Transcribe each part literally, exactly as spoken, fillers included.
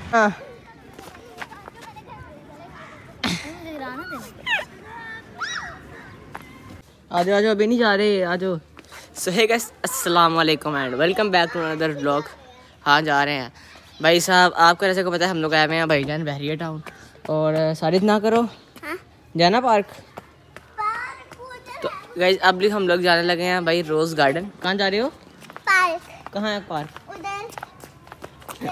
हाँ आजो आजो, अभी नहीं जा रहे, आजो। सो हे गाइस, अस्सलाम वालेकुम and welcome back to another vlog. हाँ जा रहे हैं भाई साहब, आपको ऐसे को पता है हम लोग आए हुए हैं भाईजान बहरिया टाउन। और सारिद ना करो हा? जाना पार्क, पार्क तो गाइस अब भी हम लोग जाने लगे हैं भाई रोज गार्डन। कहाँ जा रहे हो? पार्क। कहाँ है पार्क? उधर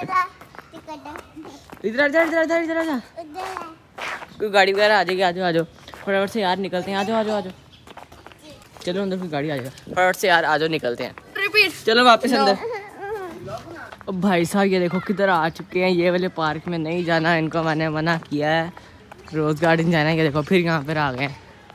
इधर इधर इधर इधर इधर कोई गाड़ी वगैरह आ जाएगी। आजो आजो फटाफट से यार, निकलते हैं। आजो आजो आजो, चलो अंदर कोई गाड़ी आ जाएगा। फटाफट से यार आजो, निकलते हैं। रिपीट, चलो वापस अंदर। अब भाई साहब ये देखो किधर आ चुके हैं। ये वाले पार्क में नहीं जाना, इनको मैंने मना किया है। रोज गार्डन जाना है। ये देखो फिर यहाँ पर आ गए।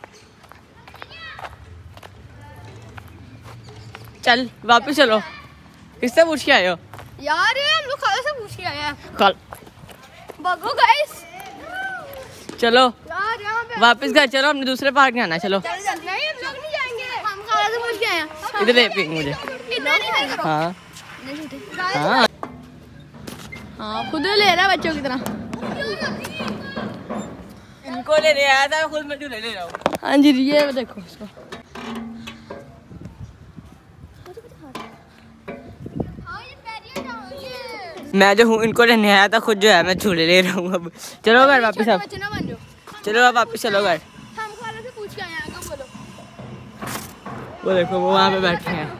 चल वापस चलो। किससे पूछ के आए हो यार? हम लोग खाला से पूछ के आए हैं। कल भागो गाइस, चलो यार यहाँ पे वापस घर चलो। हमने दूसरे पार्क में आना है। चलो नहीं, हम लोग नहीं जाएंगे। हम खाला से पूछ के आए हैं। इधर ले मुझे। इतना नहीं करो। हाँ हाँ हाँ, खुद ले रहा है बच्चों की तरह। इनको लेने आया था, खुद मैं ले ले रहा हूँ। हाँ जी, ये देखो इसको। मैं जो हूँ इनको लेने आया था, खुद जो है मैं झूले ले रहा हूँ। अब चलो घर वापस। अब चलो अब वापस चलो घर। हम खाला से पूछ के आए हैं, आगे बोलो। वो देखो वो वहाँ पे बैठे हैं।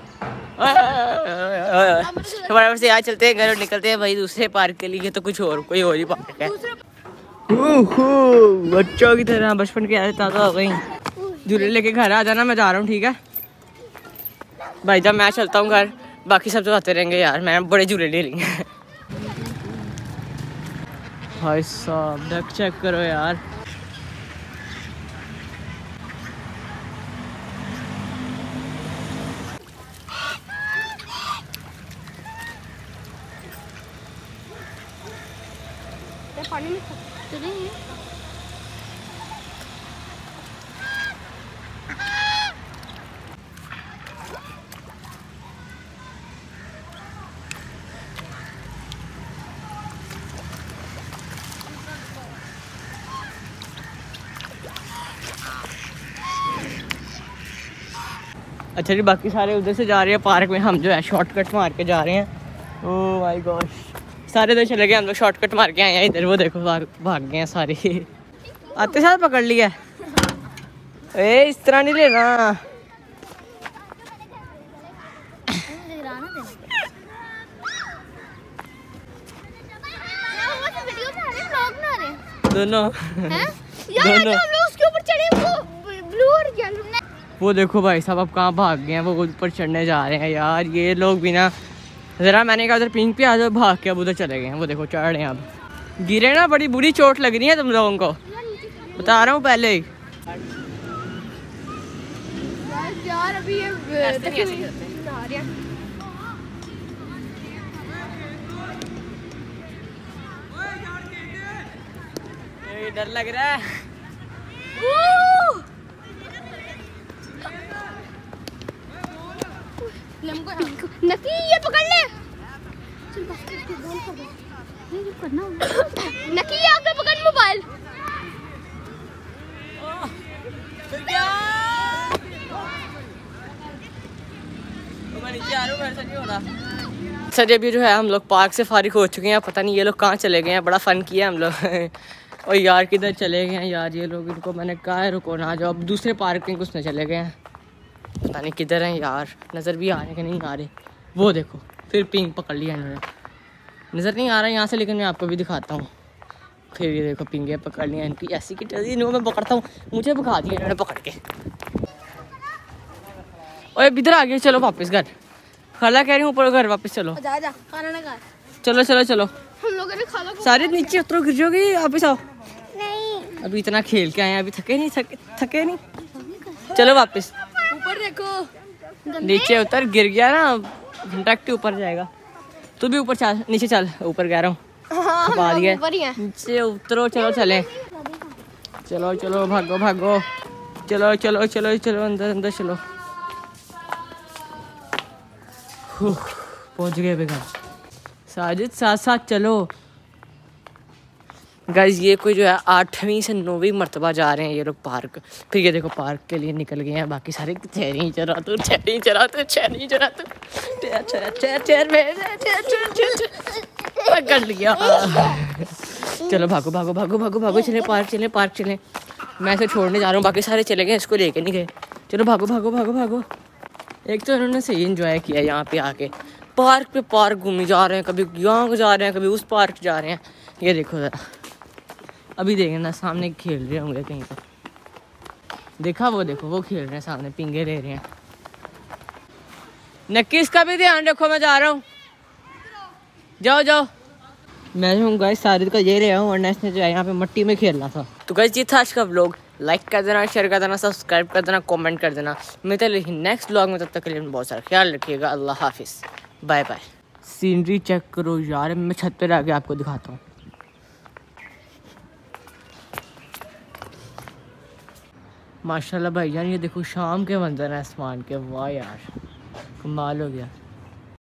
फटाफट से यहाँ चलते हैं घर और निकलते हैं भाई दूसरे पार्क के लिए। तो कुछ और कोई और ही पार्क है। बच्चों की तरह बचपन की आदत ताज़ा हो गई। झूले लेके घर आ जाना, मैं जा रहा हूँ ठीक है भाई। जब मैं चलता हूँ घर, बाकी सब तो आते रहेंगे यार। मैं बड़े झूले ले रही हैं भाई साहब। डक चेक करो यार। पानी में चलेंगे। अच्छा जी, बाकी सारे उधर से जा रहे हैं पार्क में। हम जो है शॉर्टकट मार के जा रहे हैं। ओह माय गॉश, सारे इधर चले गए, हम लोग शॉर्टकट मार के आए हैं इधर। वो देखो भाग भाग गए हैं सारे। आते साथ पकड़ लिया। ए इस तरह नहीं लेना। दोनों दोनों उसके ऊपर चढ़े, वो ब्लू और येलो। वो देखो भाई साहब अब कहाँ भाग गए हैं। वो ऊपर चढ़ने जा रहे हैं यार ये लोग भी ना। जरा मैंने कहा उधर पिंक पे आ जाओ, भाग के अब उधर चले गए हैं। वो देखो चढ़ रहे हैं। अब गिरे ना, बड़ी बुरी चोट लग रही है तुम लोगों को, बता रहा हूँ पहले ही। यार अभी ये डर लग रहा है। नकी ये पकड़ ले। नकी आगे पकड़ मोबाइल। सर अभी जो है हम लोग पार्क से फारिग हो चुके हैं। पता नहीं ये लोग कहाँ चले गए हैं। बड़ा फन किया हम लोग। और यार किधर चले गए हैं यार ये लोग। इनको मैंने कहा है रुको ना जाओ। अब दूसरे पार्क में कुछ न चले गए हैं। पता नहीं किधर हैं यार, नज़र भी आ रहे कि नहीं आ रहे। वो देखो फिर पिंक पकड़ लिया इन्होंने। नज़र नहीं आ रहा यहाँ से, लेकिन मैं आपको भी दिखाता हूँ। फिर ये देखो पिंगे पकड़ लिया इनकी। ऐसी की टर्जी इनको मैं पकड़ता हूँ, मुझे भगा दिया इन्होंने पकड़ के। और इधर आ गए। चलो वापस घर। खाला कह रही हूँ ऊपर घर वापस चलो। जा जा, खाना ना खा। चलो चलो चलो। हम लोगों ने खाला को सारे नीचे उतरो, गिर जाओगी। वापस आओ। नहीं अभी इतना खेल के आए हैं, अभी थके नहीं थके थके नहीं। चलो वापस। ऊपर देखो, नीचे उतर, गिर गया ना डायरेक्ट ऊपर जाएगा। तू भी ऊपर चल, नीचे चल। ऊपर कह रहा हूँ। हाँ, नीचे उतरो। चलो चले, चलो चलो भागो भागो। चलो चलो चलो चलो अंदर अंदर चलो। पहुंच गए बेगम। साजिद साथ साथ चलो। गाइस ये कोई जो है आठवीं से नौवीं मरतबा जा रहे हैं ये लोग पार्क। फिर ये देखो पार्क के लिए निकल गए हैं बाकी सारे। चेरी चरा तू चेरी चरा तू चेरी चरा तू चेर चेर चेर चेर चेर पकड़ लिया। चलो भागो भागो भागो भागो भागो, चले पार्क चले पार्क चले। मैं इसे छोड़ने जा रहा हूँ, बाकी सारे चले गए, इसको लेके नहीं गए। चलो भागो भागो भागो भागो। एक तो इन्होंने सही एंजॉय किया यहाँ पे आके, पार्क पे पार्क घूमी जा रहे हैं, कभी यहाँ जा रहे हैं कभी उस पार्क जा रहे हैं। ये देखो ज़रा, अभी देखना सामने खेल रहे होंगे कहीं पर। देखा वो देखो वो खेल रहे हैं सामने, पिंगे ले रहे हैं। नक्कीस का भी ध्यान रखो, मैं जा रहा हूँ, जाओ जाओ। मैं हूँ गाइस साजिद का ये रहा हूँ, और इसने जो है यहाँ पे मट्टी में खेलना था। तो गाइस ये था आज का व्लॉग। लाइक कर देना, शेयर कर देना, सब्सक्राइब कर देना, कमेंट कर देना। मिलते हैं लेकिन नेक्स्ट व्लॉग में, तब तक के लिए बहुत सारा ख्याल रखिएगा। अल्लाह हाफिज़, बाय बाय। सीनरी चेक करो यार, मैं छत पर आके आपको दिखाता हूँ। माशाल्लाह भाईजान, ये देखो शाम के मंजर है आसमान के, वाह यार कमाल हो गया।